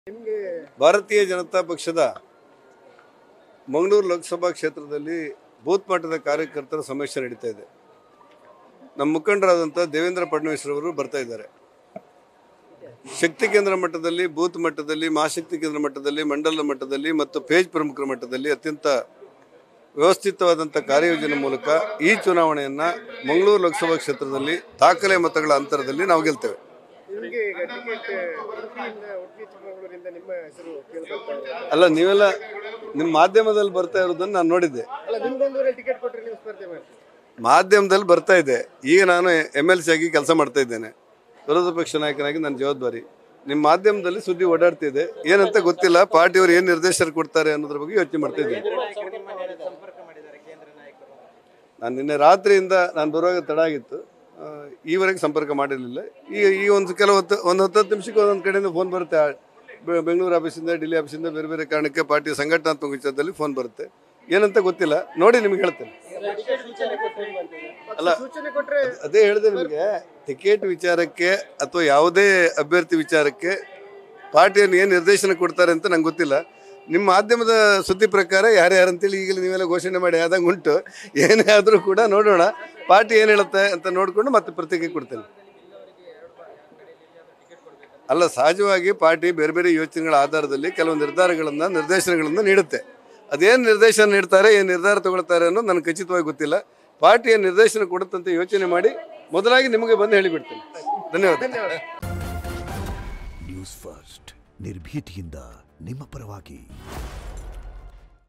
ಭಾರತೀಯ ಜನತಾ ಪಕ್ಷದ ಮಂಗಳೂರು ಲೋಕಸಭಾ ಕ್ಷೇತ್ರದಲ್ಲಿ ಬೂತ್ ಮಟ್ಟದ ಕಾರ್ಯಕರ್ತರ ಸಮಾವೇಶ ನಡೀತಾ ಇದೆ. ನಮ್ಮ ಮುಖಂಡರಾದಂಥ ದೇವೇಂದ್ರ ಫಡ್ನವೀಸ್ ಅವರು ಬರ್ತಾ ಇದ್ದಾರೆ. ಶಕ್ತಿ ಕೇಂದ್ರ ಮಟ್ಟದಲ್ಲಿ, ಬೂತ್ ಮಟ್ಟದಲ್ಲಿ, ಮಹಾಶಕ್ತಿ ಕೇಂದ್ರ ಮಟ್ಟದಲ್ಲಿ, ಮಂಡಲ ಮಟ್ಟದಲ್ಲಿ ಮತ್ತು ಪೇಜ್ ಪ್ರಮುಖರ ಮಟ್ಟದಲ್ಲಿ ಅತ್ಯಂತ ವ್ಯವಸ್ಥಿತವಾದಂಥ ಕಾರ್ಯಯೋಜನೆ ಮೂಲಕ ಈ ಚುನಾವಣೆಯನ್ನು ಮಂಗಳೂರು ಲೋಕಸಭಾ ಕ್ಷೇತ್ರದಲ್ಲಿ ದಾಖಲೆ ಮತಗಳ ಅಂತರದಲ್ಲಿ ನಾವು ಗೆಲ್ತೇವೆ. ಅಲ್ಲ, ನೀವೆಲ್ಲ ನಿಮ್ಮ ಮಾಧ್ಯಮದಲ್ಲಿ ಬರ್ತಾ ಇರೋದನ್ನು ನಾನು ನೋಡಿದ್ದೆ. ಮಾಧ್ಯಮದಲ್ಲಿ ಬರ್ತಾ ಇದೆ. ಈಗ ನಾನು MLC ಆಗಿ ಕೆಲಸ ಮಾಡ್ತಾ ಇದ್ದೇನೆ. ವಿರೋಧ ಪಕ್ಷ ನಾಯಕನಾಗಿ ನನ್ನ ಜವಾಬ್ದಾರಿ. ನಿಮ್ಮ ಮಾಧ್ಯಮದಲ್ಲಿ ಸುದ್ದಿ ಓಡಾಡ್ತಿದೆ, ಏನಂತ ಗೊತ್ತಿಲ್ಲ. ಪಾರ್ಟಿಯವರು ಏನು ನಿರ್ದೇಶನ ಕೊಡ್ತಾರೆ ಅನ್ನೋದ್ರ ಬಗ್ಗೆ ಯೋಚನೆ ಮಾಡ್ತಾ ಇದ್ದೇನೆ. ನಾನು ನಿನ್ನೆ ರಾತ್ರಿಯಿಂದ ನಾನು ಬರುವಾಗ ತಡ ಆಗಿತ್ತು, ಈವರೆಗೆ ಸಂಪರ್ಕ ಮಾಡಿರಲಿಲ್ಲ. ಈ ಒಂದು ಒಂದು 10 ನಿಮಿಷಕ್ಕೆ ಒಂದೊಂದು ಕಡೆಯಿಂದ ಫೋನ್ ಬರುತ್ತೆ. ಬೆಂಗಳೂರು ಆಫೀಸಿಂದ, ಡೆಲ್ಲಿ ಆಫೀಸಿಂದ ಬೇರೆ ಬೇರೆ ಕಾರಣಕ್ಕೆ ಪಾರ್ಟಿಯ ಸಂಘಟನಾತ್ಮಕ ವಿಚಾರದಲ್ಲಿ ಫೋನ್ ಬರುತ್ತೆ. ಏನಂತ ಗೊತ್ತಿಲ್ಲ, ನೋಡಿ ನಿಮ್ಗೆ ಹೇಳ್ತೇನೆ. ಅಲ್ಲ, ಅದೇ ಹೇಳಿದೆ ನಿಮಗೆ, ಟಿಕೆಟ್ ವಿಚಾರಕ್ಕೆ ಅಥವಾ ಯಾವುದೇ ಅಭ್ಯರ್ಥಿ ವಿಚಾರಕ್ಕೆ ಪಾರ್ಟಿಯನ್ನು ಏನು ನಿರ್ದೇಶನ ಕೊಡ್ತಾರೆ ಅಂತ ನಂಗೆ ಗೊತ್ತಿಲ್ಲ. ನಿಮ್ಮ ಮಾಧ್ಯಮದ ಸುದ್ದಿ ಪ್ರಕಾರ ಯಾರ್ಯಾರಂತೇಳಿ ಈಗಲೇ ನೀವೆಲ್ಲ ಘೋಷಣೆ ಮಾಡಿ ಆದಂಗೆ ಉಂಟು. ಏನೇ ಆದರೂ ಕೂಡ ನೋಡೋಣ, ಪಾರ್ಟಿ ಏನು ಹೇಳುತ್ತೆ ಅಂತ ನೋಡಿಕೊಂಡು ಮತ್ತೆ ಪ್ರತಿಕ್ರಿಯೆ ಕೊಡ್ತೇನೆ. ಅಲ್ಲ, ಸಹಜವಾಗಿ ಪಾರ್ಟಿ ಬೇರೆ ಬೇರೆ ಯೋಚನೆಗಳ ಆಧಾರದಲ್ಲಿ ಕೆಲವು ನಿರ್ದೇಶನಗಳನ್ನು ನೀಡುತ್ತೆ. ಅದೇನು ನಿರ್ದೇಶನ ನೀಡ್ತಾರೆ, ಏನು ನಿರ್ಧಾರ ತಗೊಳ್ತಾರೆ ಅನ್ನೋದು ನನಗೆ ಖಚಿತವಾಗಿ ಗೊತ್ತಿಲ್ಲ. ಪಾರ್ಟಿಯ ನಿರ್ದೇಶನ ಕೊಡುತ್ತಂತ ಯೋಚನೆ ಮಾಡಿ ಮೊದಲಾಗಿ ನಿಮಗೆ ಬಂದು ಹೇಳಿಬಿಡ್ತೇನೆ. ಧನ್ಯವಾದ. ನ್ಯೂಸ್ ಫಸ್ಟ್, ನಿರ್ಭೀತಿಯಿಂದ ನಿಮ್ಮ ಪರವಾಗಿ.